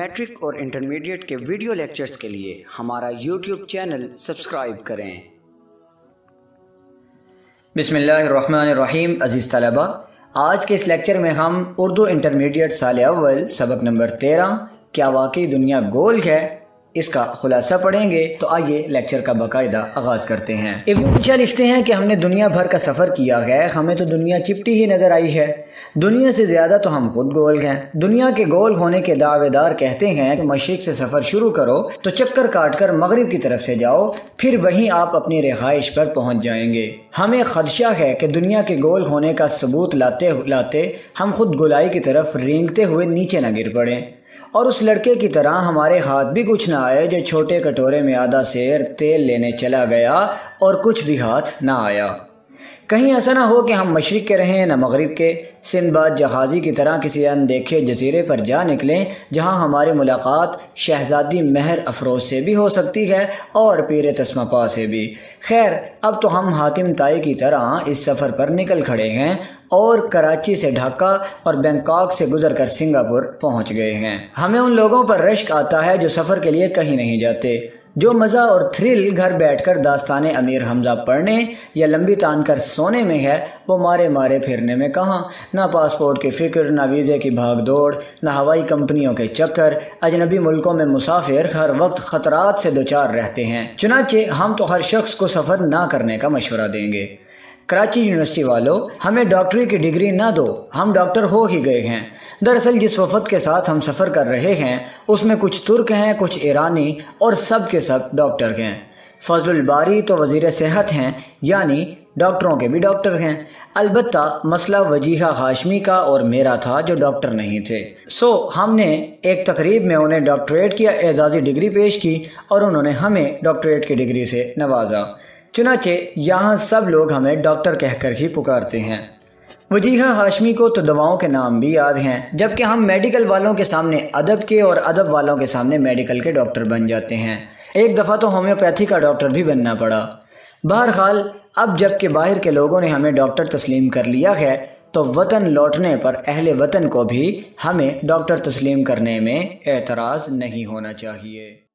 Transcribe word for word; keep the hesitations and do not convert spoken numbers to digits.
Matric اور intermediate کے video lectures کے لیے ہمارا یوٹیوب چینل سبسکرائب کریں۔ بسم اللہ الرحمن الرحیم۔ عزیز طلبہ، آج کے اس لیکچر میں ہم اردو انٹرمیڈیٹ سال اول سبق نمبر تیرہ کیا واقعی دنیا گول ہے اس کا خلاصہ پڑھیں گے۔ تو آئیے لیکچر کا باقاعدہ آغاز کرتے ہیں۔ ابن عیسیٰ لکھتے ہیں کہ ہم نے دنیا بھر کا سفر کیا ہے، ہمیں تو دنیا چپٹی ہی نظر آئی ہے، دنیا سے زیادہ تو ہم خود گول ہیں۔ دنیا کے گول ہونے کے دعوے دار کہتے ہیں کہ مشرق سے سفر شروع کرو تو چکر کاٹ کر مغرب کی طرف سے جاؤ، پھر وہیں آپ اپنی رہائش پر پہنچ جائیں گے۔ ہمیں خدشہ ہے کہ دنیا کے گول ہونے کا ثبوت لاتے لاتے ہم خود گولائی کی طرف رینگتے ہوئے نیچے نہ گر پڑیں، اور اس لڑکے کی طرح ہمارے ہاتھ بھی کچھ نہ آئے جو چھوٹے کٹورے میں آدھا سیر تیل لینے چلا گیا اور کچھ بھی ہاتھ نہ آیا۔ کہیں ایسا نہ ہو کہ ہم مشرق کے رہیں نہ مغرب کے، سندباد جہازی کی طرح کسی اندیکھے جزیرے پر جا نکلیں جہاں ہماری ملاقات شہزادی مہر افروز سے بھی ہو سکتی ہے اور پیر تسمہ پا سے بھی۔ خیر، اب تو ہم حاتم طائی کی طرح اس سفر پر نکل کھڑے ہیں اور کراچی سے ڈھاکہ اور بینکاک سے گزر کر سنگاپور پہنچ گئے ہیں۔ ہمیں ان لوگوں پر رشک آتا ہے جو سفر کے لیے کہیں نہیں جاتے، جو مزہ اور تھرل گھر بیٹھ کر داستان امیر حمزہ پڑھنے یا لمبی تان کر سونے میں ہے، وہ مارے مارے پھرنے میں کہاں۔ نہ پاسپورٹ کی فکر، نہ ویزے کی بھاگ دوڑ، نہ ہوائی کمپنیوں کے چکر۔ اجنبی ملکوں میں مسافر ہر وقت خطرات سے دوچار رہتے ہیں، چنانچہ ہم تو ہر شخص کو سفر نہ کرنے کا مشورہ دیں گے۔ کراچی یونیورسٹی والوں، ہمیں ڈاکٹری کی ڈگری نہ دو، ہم ڈاکٹر ہو ہی گئے ہیں۔ دراصل جس وفد کے ساتھ ہم سفر کر رہے ہیں اس میں کچھ ترک ہیں، کچھ ایرانی، اور سب کے سب ڈاکٹر ہیں۔ فضل الباری تو وزیر صحت ہیں، یعنی ڈاکٹروں کے بھی ڈاکٹر ہیں۔ البتہ مسئلہ وجیحہ ہاشمی کا اور میرا تھا جو ڈاکٹر نہیں تھے، سو ہم نے ایک تقریب میں انہیں ڈاکٹریٹ کی اعزازی ڈگری پیش کی اور انہوں نے ہمیں ڈاکٹریٹ کی ڈگری سے نوازا۔ چنانچہ یہاں سب لوگ ہمیں ڈاکٹر کہہ کر ہی پکارتے ہیں۔ وجیحہ ہاشمی کو تو دواؤں کے نام بھی یاد ہیں، جبکہ ہم میڈیکل والوں کے سامنے ادب کے اور ادب والوں کے سامنے میڈیکل کے ڈاکٹر بن جاتے ہیں۔ ایک دفعہ تو ہومیوپیتھی کا ڈاکٹر بھی بننا پڑا۔ بہرحال اب جب کہ باہر کے لوگوں نے ہمیں ڈاکٹر تسلیم کر لیا ہے تو وطن لوٹنے پر اہل وطن کو بھی ہمیں ڈاکٹر تسلیم کرنے میں اعتراض نہیں ہونا چاہیے۔